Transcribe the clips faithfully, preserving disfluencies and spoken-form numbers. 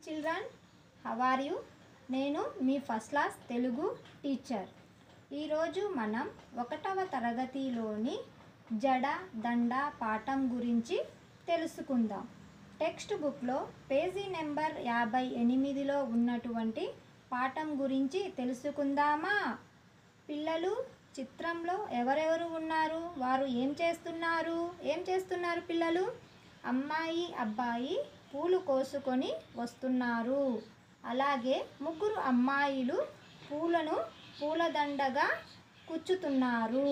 Children, how are you? నేను మీ first class Telugu teacher. ఈరోజు మనం ఒకటవ తరగతిలోని జడ దండ పాఠం గురించి తెలుసుకుందాం. టెక్స్ట్ బుక్లో పేజీ నెంబర్ యాభై ఎనిమిదిలో ఉన్నటువంటి పాఠం గురించి తెలుసుకుందామా? పిల్లలు, చిత్రంలో ఎవరెవరు ఉన్నారు? వారు ఏం చేస్తున్నారు? ఏం చేస్తున్నారు పిల్లలు? అమ్మాయి, అబ్బాయి పూలు కోసుకొని వస్తున్నారు. అలాగే ముగ్గురు అమ్మాయిలు పూలను పూలదండగా కుచ్చుతున్నారు.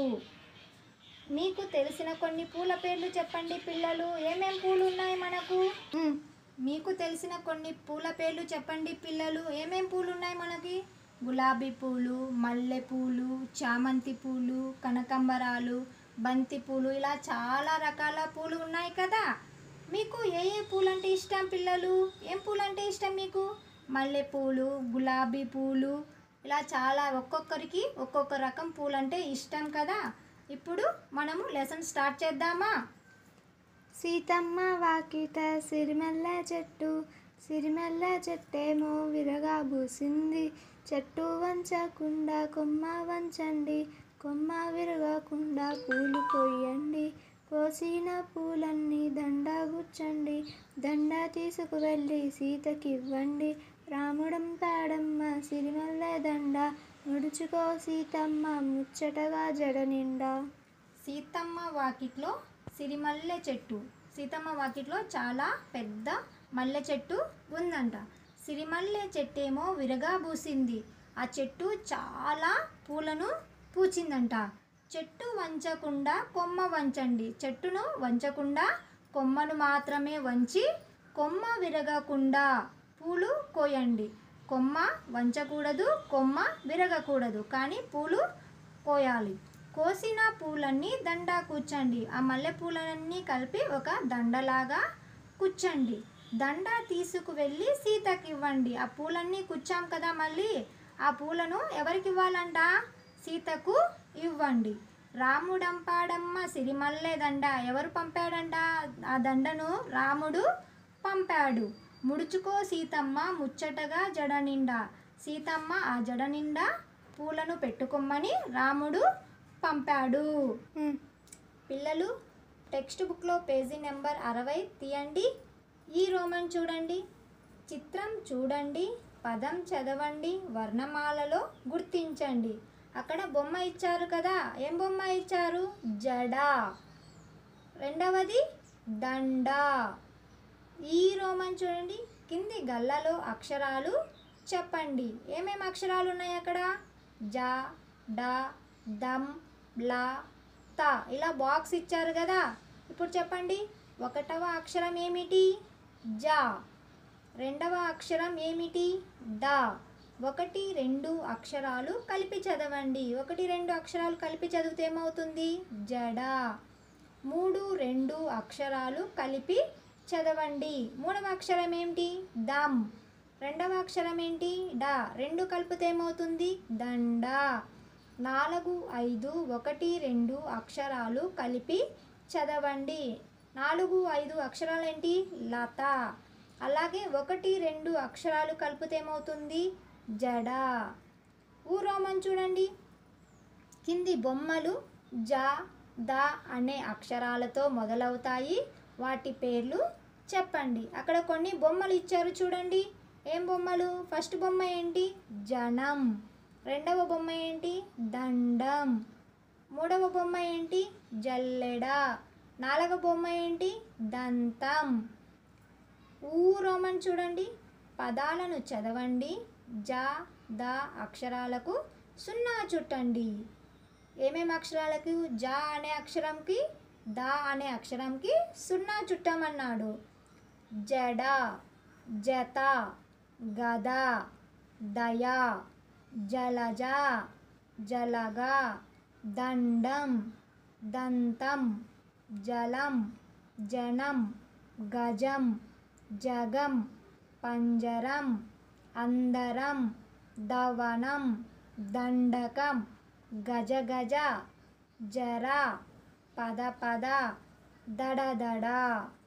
మీకు తెలిసిన కొన్ని పూల పేర్లు చెప్పండి పిల్లలు. ఏమేం పూలు ఉన్నాయి మనకు? మీకు తెలిసిన కొన్ని పూల పేర్లు చెప్పండి పిల్లలు. ఏమేం పూలు ఉన్నాయి మనకి? గులాబీ పూలు, మల్లె పూలు, చామంతి పూలు, కనకాంబరాలు, బంతి పూలు, ఇలా చాలా రకాల పూలు ఉన్నాయి కదా. మీకు ఏ ఏ పూలు అంటే ఇష్టం పిల్లలు? ఏం పూలు అంటే ఇష్టం మీకు? మల్లె పూలు, గులాబీ పూలు, ఇలా చాలా ఒక్కొక్కరికి ఒక్కొక్క రకం పూలు అంటే ఇష్టం కదా. ఇప్పుడు మనము లెసన్ స్టార్ట్ చేద్దామా? సీతమ్మ వాకిట సిరిమల్ల చెట్టు, సిరిమల్ల చెట్టేమో విరగా పూసింది. చెట్టు వంచకుండా కొమ్మ వంచండి, కొమ్మ విరగకుండా పూలు కొయ్యండి. కోసిన పూలన్నీ దండ గుచ్చండి, దండ తీసుకువెళ్ళి సీతకివ్వండి. రాముడంపాడమ్మ సిరిమల్ల దండ, ముడుచుకో సీతమ్మ ముచ్చటగా జడ నిండా. సీతమ్మ వాకిట్లో సిరిమల్లె చెట్టు. సీతమ్మ వాకిట్లో చాలా పెద్ద మల్లె చెట్టు ఉందంట. సిరిమల్లె చెట్టేమో విరగా పూసింది. ఆ చెట్టు చాలా పూలను పూచిందంట. చెట్టు వంచకుండా కొమ్మ వంచండి. చెట్టును వంచకుండా కొమ్మను మాత్రమే వంచి కొమ్మ విరగకుండా పూలు కోయండి. కొమ్మ వంచకూడదు, కొమ్మ విరగకూడదు, కానీ పూలు కోయాలి. కోసిన పూలన్నీ దండ కూర్చండి. ఆ మల్లె పూలన్నీ కలిపి ఒక దండలాగా కూర్చండి. దండ తీసుకువెళ్ళి సీతకి ఇవ్వండి. ఆ పూలన్నీ కూర్చాం కదా, మళ్ళీ ఆ పూలను ఎవరికి ఇవ్వాలంట? సీతకు ఇవ్వండి. రాముడంపాడమ్మ సిరిమల్లె దండ, ఎవరు పంపాడంట ఆ దండను? రాముడు పంపాడు. ముడుచుకో సీతమ్మ ముచ్చటగా జడ నిండా, సీతమ్మ ఆ జడ నిండా పూలను పెట్టుకోమని రాముడు పంపాడు. పిల్లలు, టెక్స్ట్ బుక్లో పేజీ నెంబర్ అరవై తీయండి. ఈ రోమన్ చూడండి. చిత్రం చూడండి, పదం చదవండి, వర్ణమాలలో గుర్తించండి. అక్కడ బొమ్మ ఇచ్చారు కదా, ఏం బొమ్మ ఇచ్చారు? జడ. రెండవది దండ. ఈ రోమన్ చూడండి. కింది గల్లలో అక్షరాలు చెప్పండి. ఏమేమి అక్షరాలు ఉన్నాయి అక్కడ? జ, డ, దమ్, ల, త, ఇలా బాక్స్ ఇచ్చారు కదా. ఇప్పుడు చెప్పండి. ఒకటవ అక్షరం ఏమిటి? జ. రెండవ అక్షరం ఏమిటి? డ. ఒకటి రెండు అక్షరాలు కలిపి చదవండి. ఒకటి రెండు అక్షరాలు కలిపి చదివితే ఏమవుతుంది? జడ. మూడు రెండు అక్షరాలు కలిపి చదవండి. మూడవ అక్షరం ఏంటి? దమ్. రెండవ అక్షరం ఏంటి? డ. రెండు కలిపితే ఏమవుతుంది? దండ. నాలుగు ఐదు ఒకటి రెండు అక్షరాలు కలిపి చదవండి. నాలుగు ఐదు అక్షరాలు ఏంటి? లత. అలాగే ఒకటి రెండు అక్షరాలు కలిపితే ఏమవుతుంది? జడ. ఊ రోమన్ చూడండి. కింది బొమ్మలు జ, ద అనే అక్షరాలతో మొదలవుతాయి. వాటి పేర్లు చెప్పండి. అక్కడ కొన్ని బొమ్మలు ఇచ్చారు చూడండి. ఏం బొమ్మలు? ఫస్ట్ బొమ్మ ఏంటి? జనం. రెండవ బొమ్మ ఏంటి? దండం. మూడవ బొమ్మ ఏంటి? జల్లెడ. నాలుగవ బొమ్మ ఏంటి? దంతం. ఊ రోమన్ చూడండి. పదాలను చదవండి. జ, ద అక్షరాలకు సున్నా చుట్టండి. ఏమేమి అక్షరాలకు? జ అనే అక్షరంకి, ద అనే అక్షరంకి సున్నా చుట్టమన్నాడు. జడ, జత, గద, దయ, జలజ, జలగ, దండం, దంతం, జలం, జనం, గజం, జగం, పంజరం, అందరం, దవనం, దండకం, గజగజ, జర, పద పద, దడ దడ.